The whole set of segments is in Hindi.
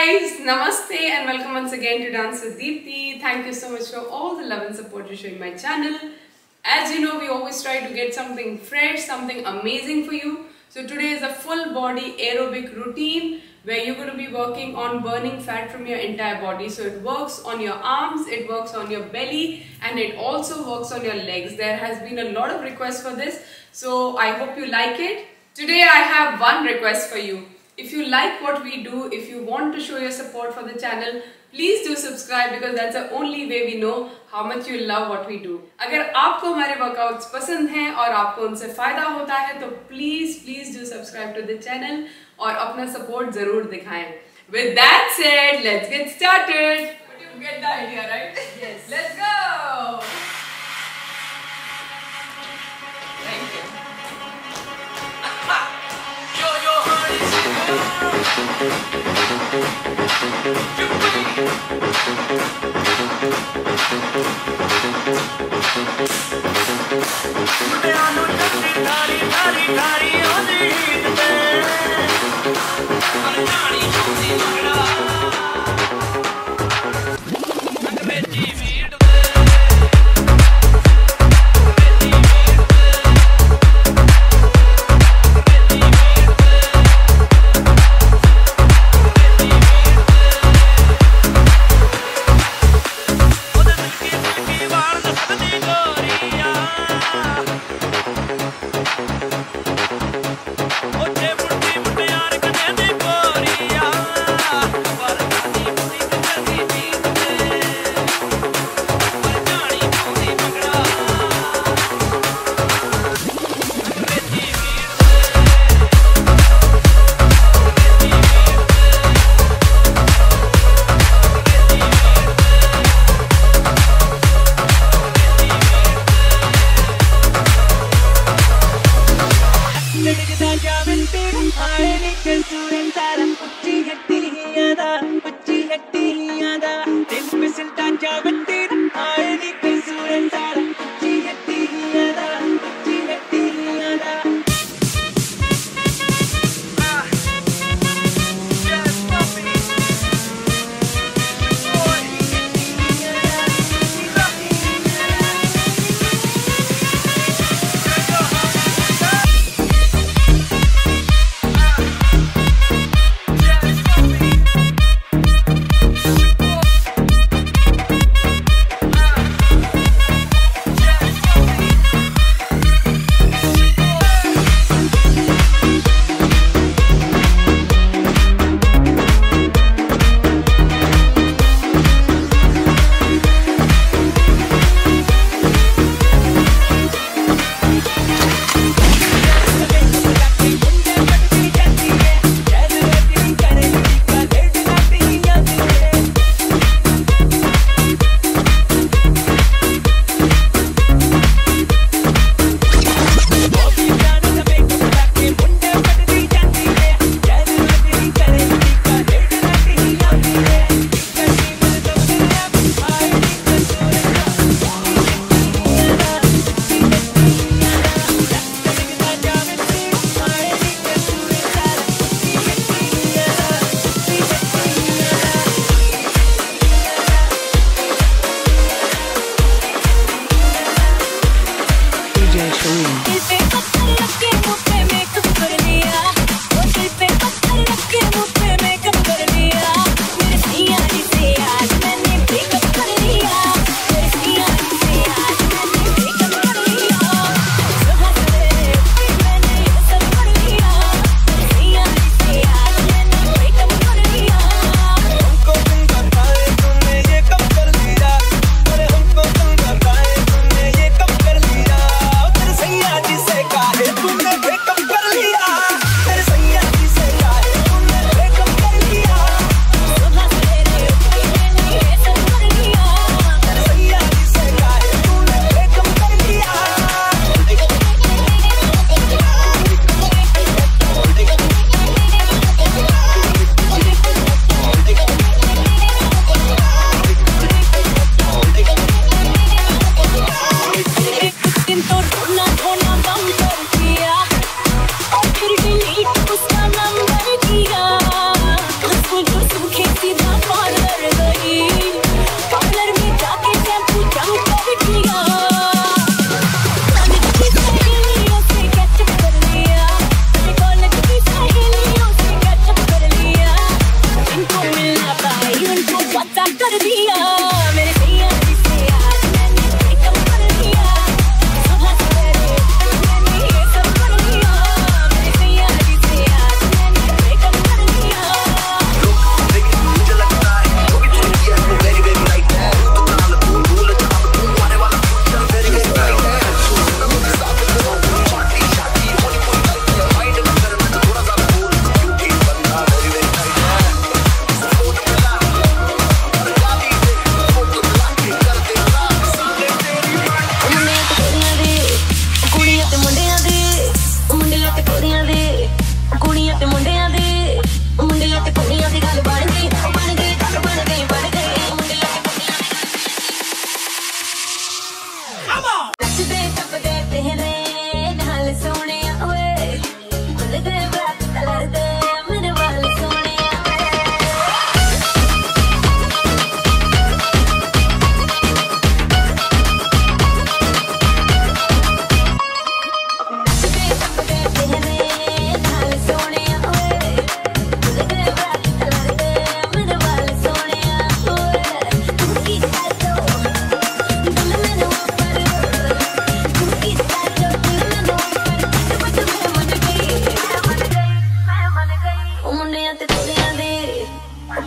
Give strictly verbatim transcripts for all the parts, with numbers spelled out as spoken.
guys, namaste and welcome once again to Dance with Deepti. Thank you so much for all the love and support you're showing my channel. As you know, we always try to get something fresh, something amazing for you. So today is a full body aerobic routine where you're going to be working on burning fat from your entire body. So it works on your arms, it works on your belly, and it also works on your legs. There has been a lot of requests for this, so I hope you like it. Today I have one request for you. If you like what we do, if you want to show your support for the channel, please do subscribe because that's the only way we know how much you love what we do. अगर आपको हमारे workouts पसंद हैं और आपको उनसे फायदा होता है तो please please do subscribe to the channel और अपना support जरूर दिखाएं. With that said, let's get started. But you get the idea, right? Yes. Let's go. Thank you.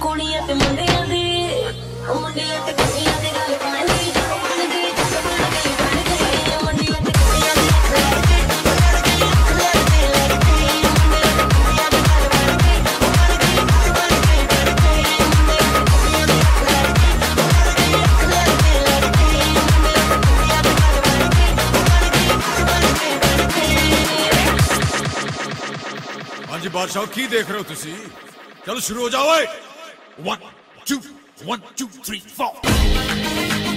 ਕੁੜੀਆਂ ਤੇ ਮੁੰਡਿਆਂ ਦੀ ਉਹ ਮੁੰਡਿਆਂ ਤੇ ਕੁੜੀਆਂ ਦੀ ਗੱਲ ਬਣਦੀ ਜਦੋਂ ਬਣਦੀ ਜਦੋਂ ਬਣਦੀ ਬਣਦੀ ਮੁੰਡਿਆਂ ਤੇ ਕੁੜੀਆਂ ਦੀ ਲੜਦੀ ਲੜਦੀ ਲੜਦੀ ਲੜਦੀ ਮੁੰਡਿਆਂ ਤੇ ਕੁੜੀਆਂ ਦੀ ਗੱਲ ਬਣਦੀ ਬਣਦੀ ਬਣਦੀ ਬਣਦੀ ਮੁੰਡਿਆਂ ਤੇ ਕੁੜੀਆਂ ਦੀ ਲੜਦੀ ਲੜਦੀ ਲੜਦੀ ਲੜਦੀ ਮੁੰਡਿਆਂ ਤੇ ਕੁੜੀਆਂ ਦੀ ਗੱਲ ਬਣਦੀ ਬਣਦੀ ਬਣਦੀ हाँ जी बादशाह की देख रहे हो तुसी चलो शुरू हो जाओ one two one two three four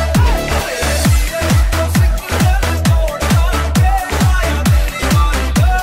Hey!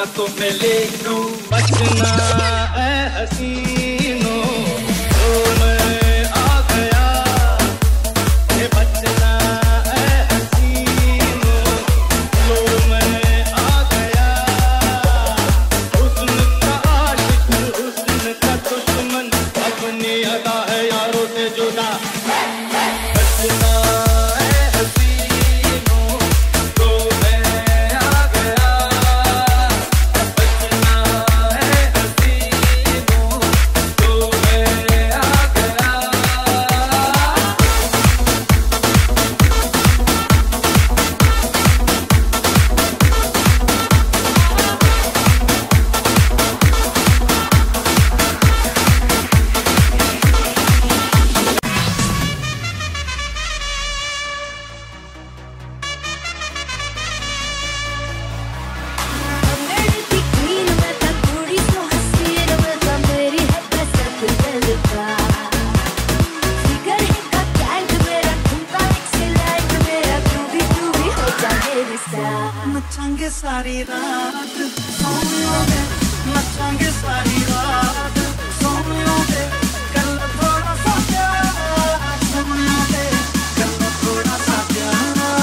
तो मैं ले लूं बचना ऐ हसीनो तो मैं आ गया ये बचना ऐ हसीनो लो मैं आ गया हुस्न का आशिक हुस्न का दुश्मन अपनी अदा है यारों से जुदा बचना नचांगे सारी रात सोनियों में नचांगे सारी रात सोनियों में कर लो थोड़ा सा प्यार सोनियों में कर लो थोड़ा सा प्यार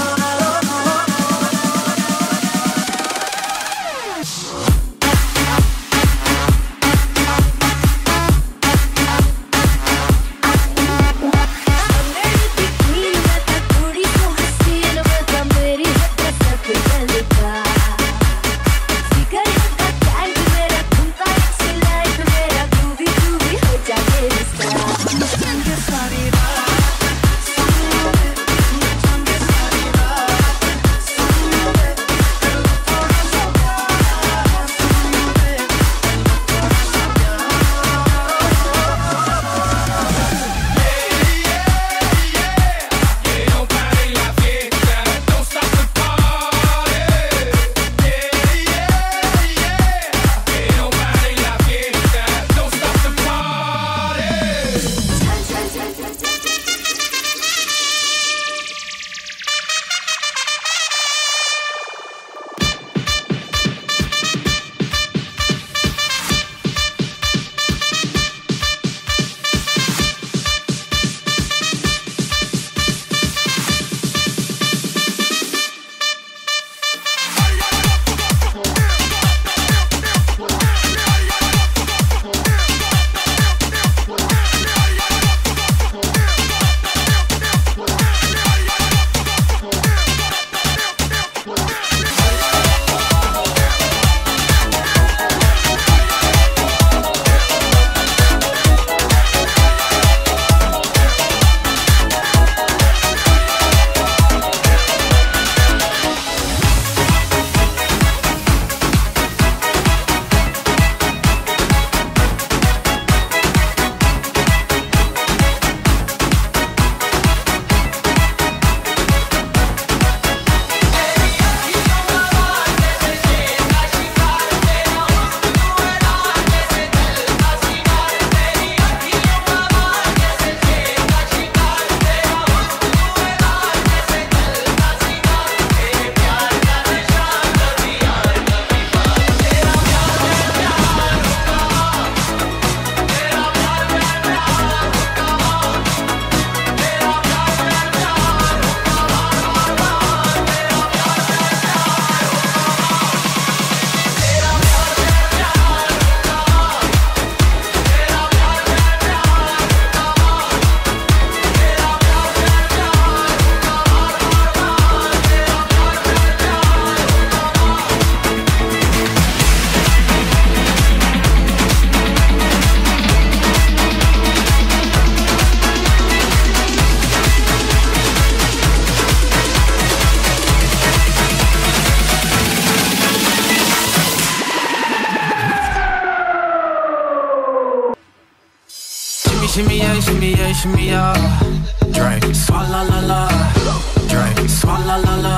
shimmy yeah, shimmy yeah, shimmy yeah. Drink, swalla la la. Drink, swalla la la.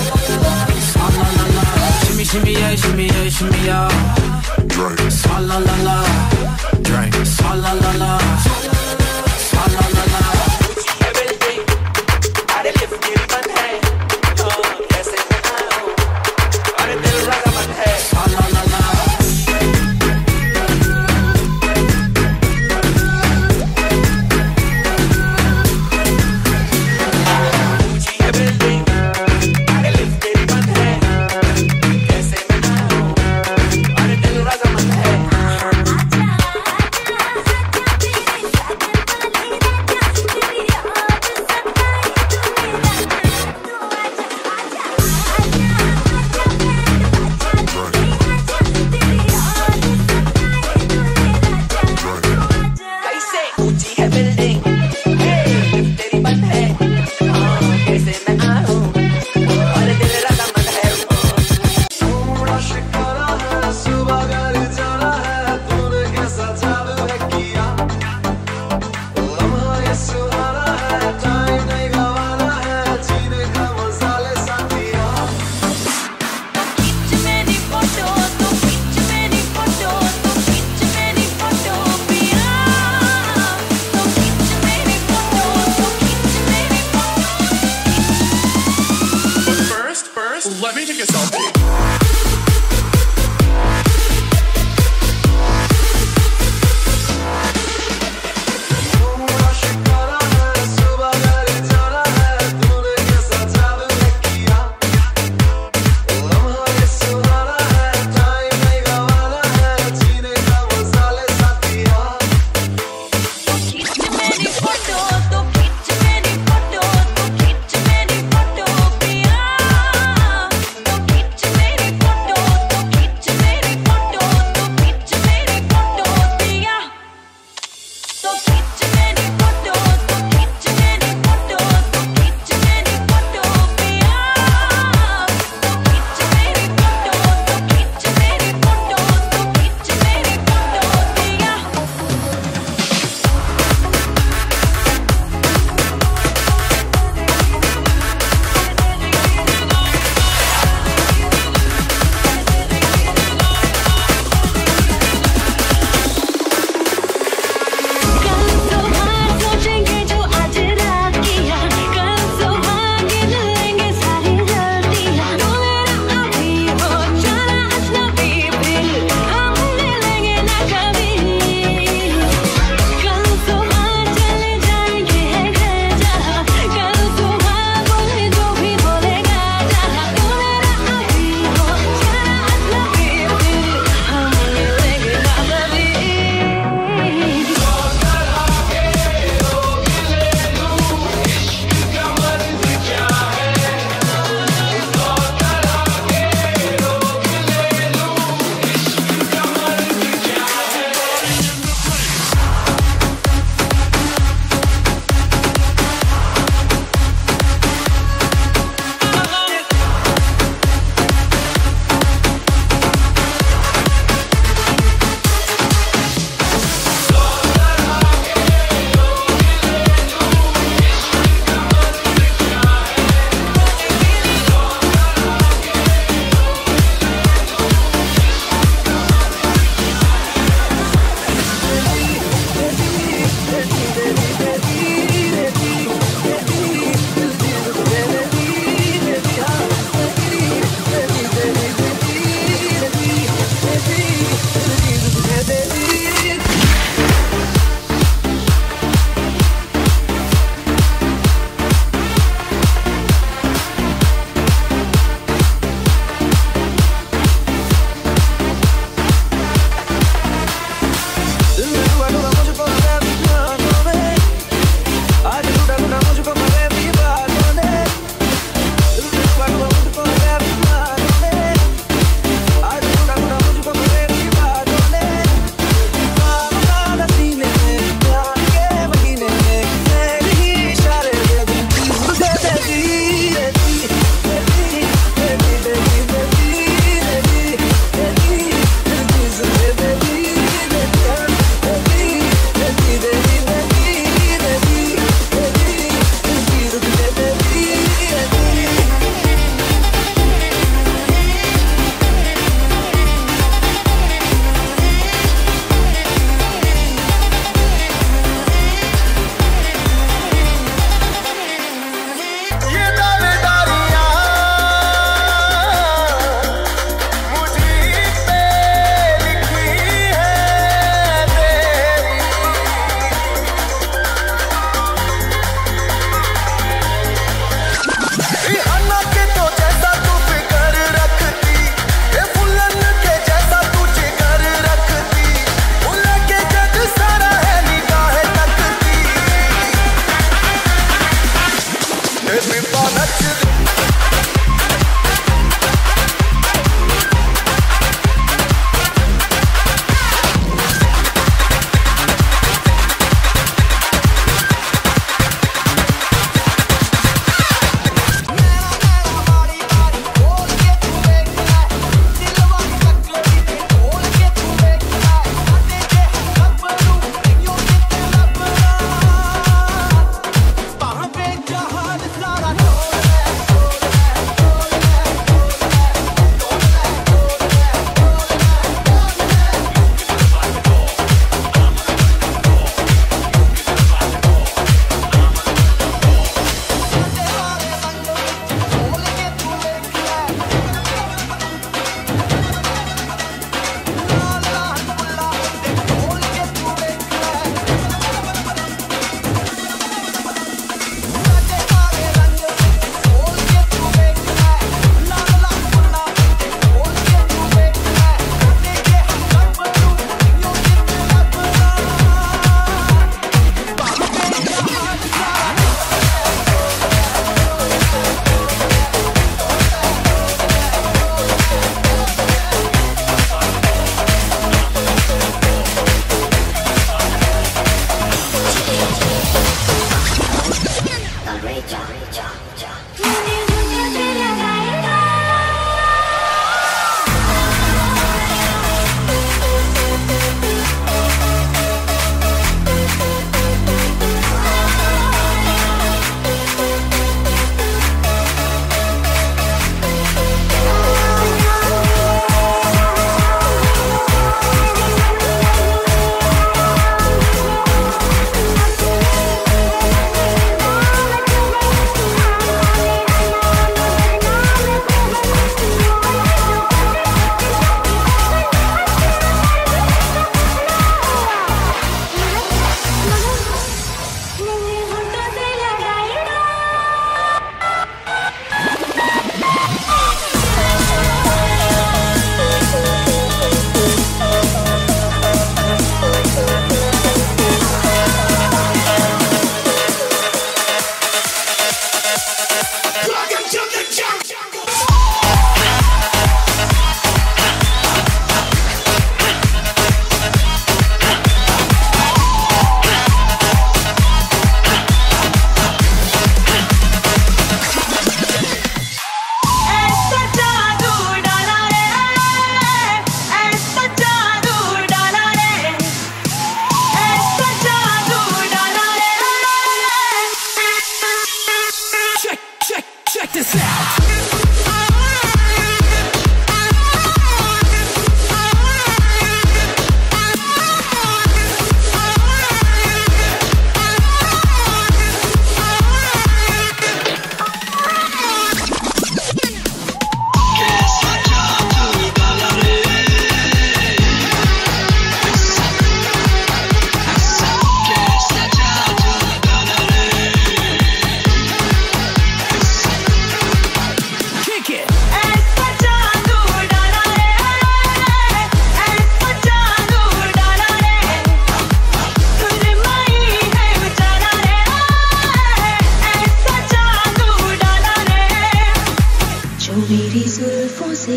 Swalla la la. Shimmy shimmy yeah, shimmy yeah, shimmy yeah. Drink, swalla la la. Drink, swalla la la. Swalla la la. Swalla la la.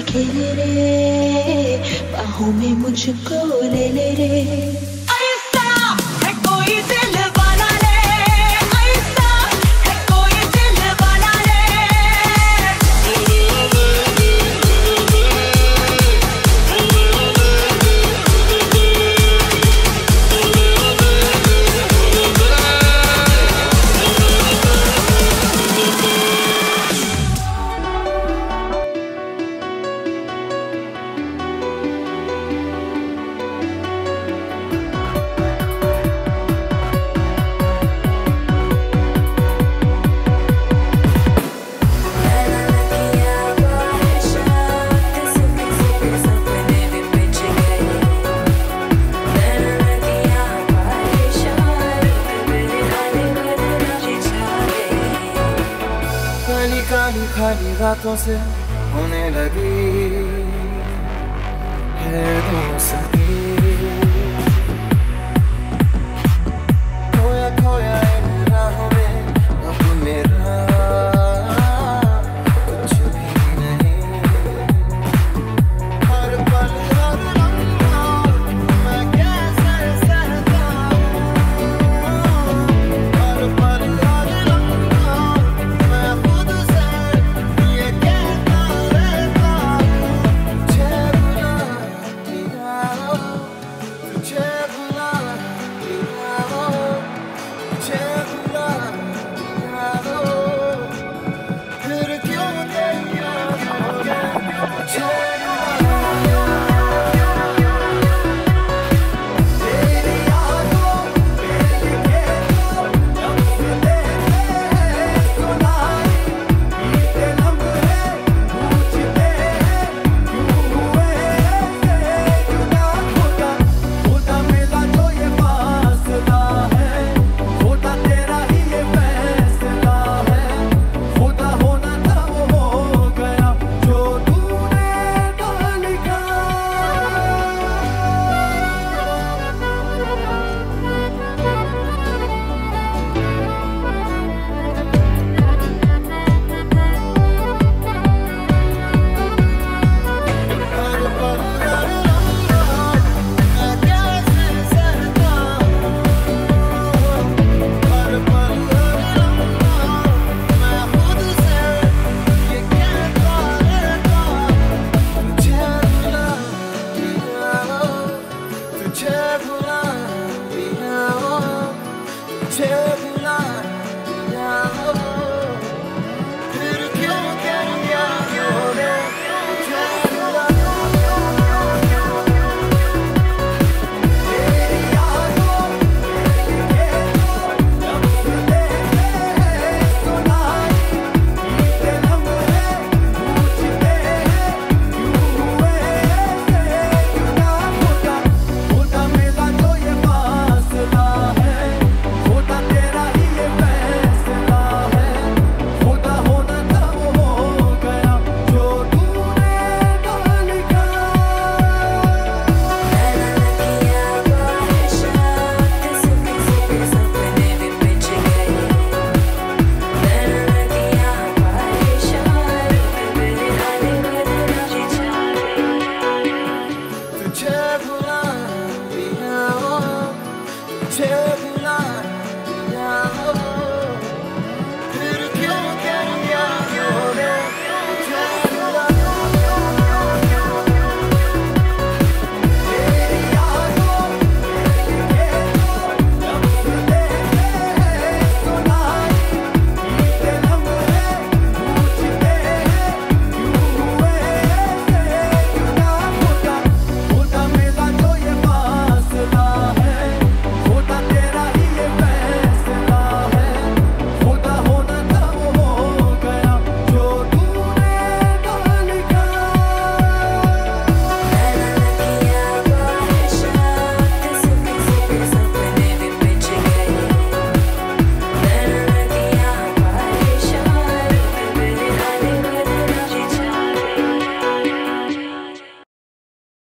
खेले रे, बाहों में मुझको ले ले रे। ऐसा है कोई दिल वाला रे, ऐसा है कोई दिल वाला रे। काली खाली रातों से होने लगी है दोस्ती।